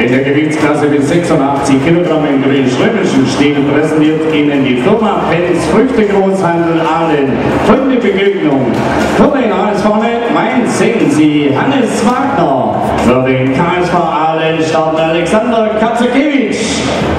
In der Gewichtsklasse bis 86 Kilogramm im grün-schrömischen Stil präsentiert Ihnen die Firma Penz Früchte-Großhandel Ahlen folgende Begegnung. Für den HSV Mainz sehen Sie Hannes Wagner. Für den KSV Ahlen startet Alexander Kaczkiewicz.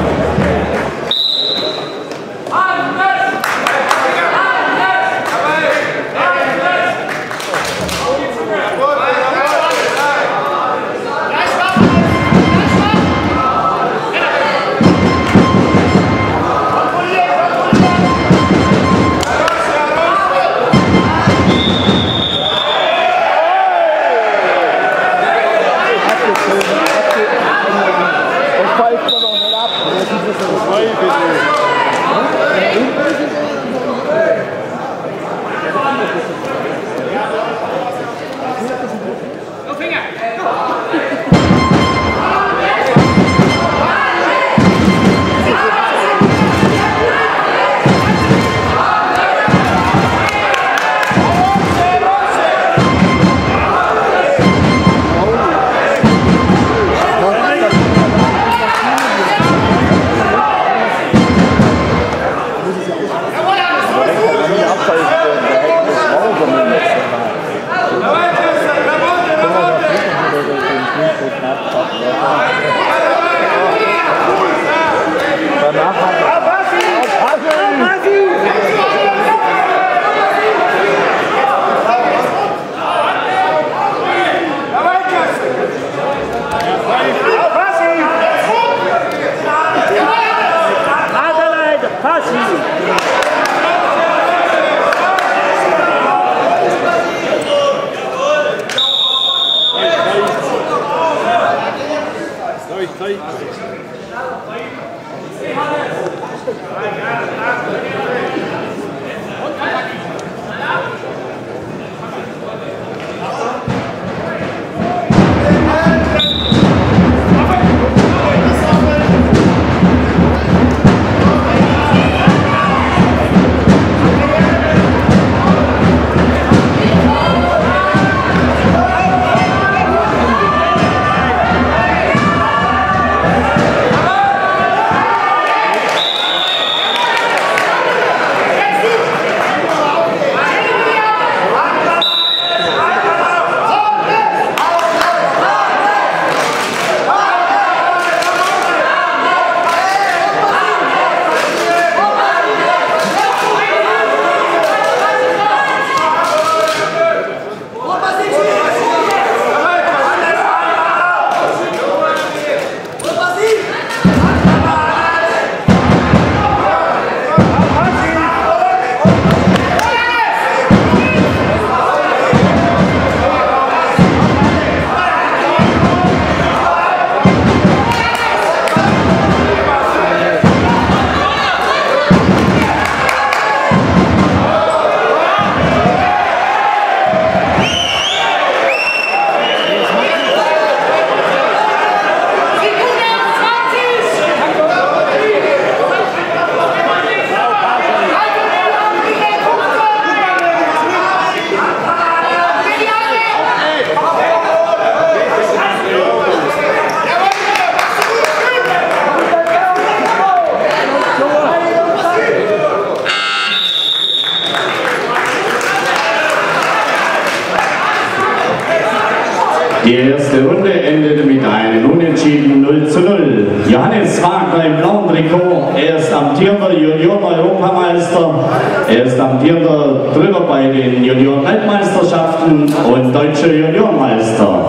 Die erste Runde endete mit einem Unentschieden 0:0. Johannes Wagner im blauen Trikot, er ist amtierender Junioren-Europameister, er ist amtierender Dritter bei den Junioren-Weltmeisterschaften und deutscher Juniorenmeister.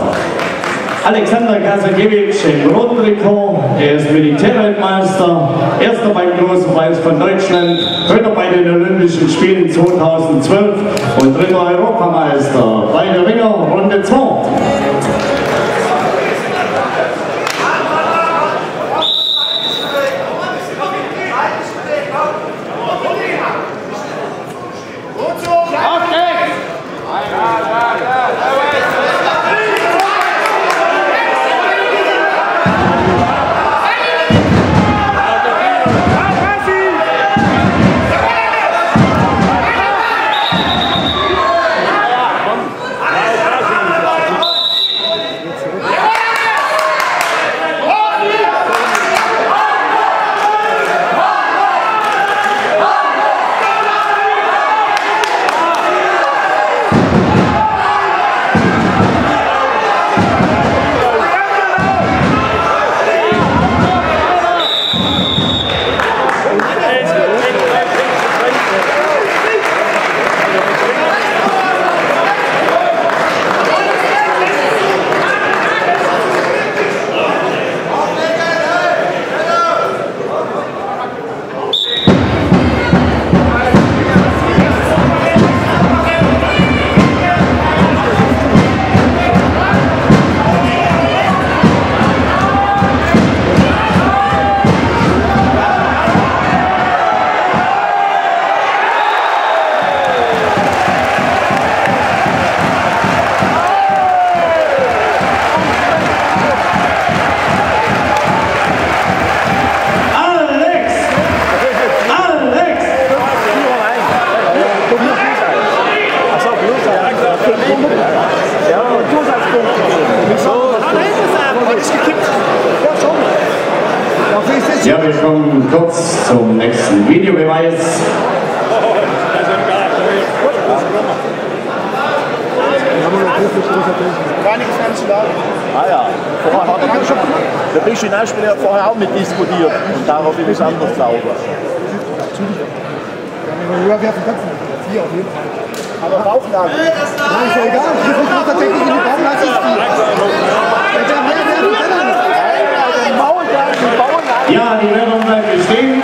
Alexander Kaczkiewicz im roten Trikot, er ist Militärweltmeister, erster beim Großen Preis von Deutschland, dritter bei den Olympischen Spielen 2012 und dritter Europameister. Beide Ringer, Runde 2. Ja, wir kommen kurz zum nächsten Videobeweis. Ah ja, vorher hat er schon. Der Bischinauspieler hat vorher auch mit diskutiert und daraufhin ist anders sauber. Ja, wir haben Köpfen. 4 auf jeden Fall. Aber Bauchlage. Nein, ist ja egal. Ich muss tatsächlich in die Bauchlage. Ja, die Wertung bleibt bestehen.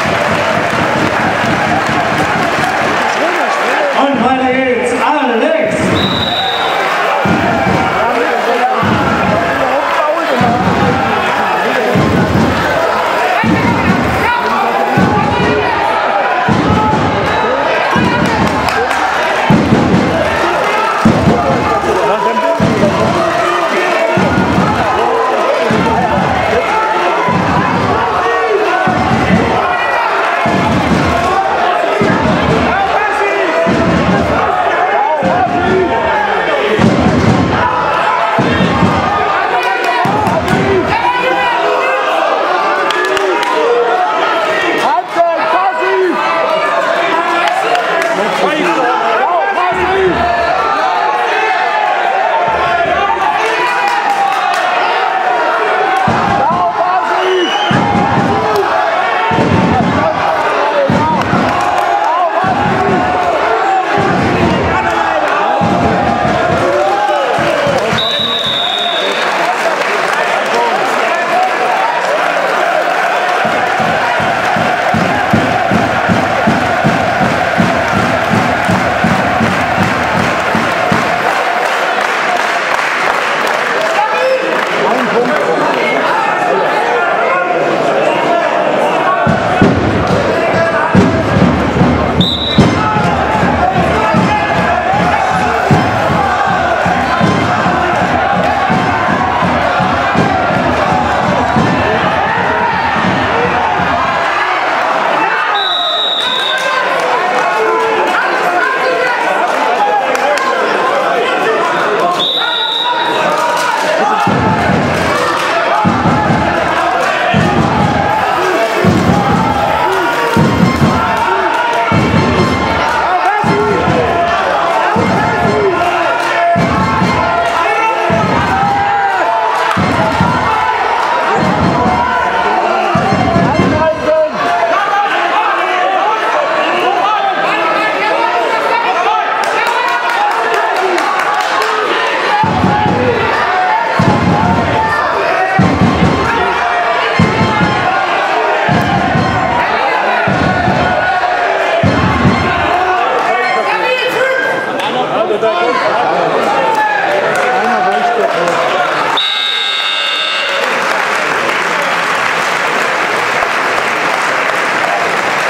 Und weiter geht's. Alex!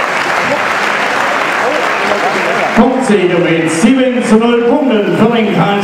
Punktsiege mit 7:0 Punkten für den KSC.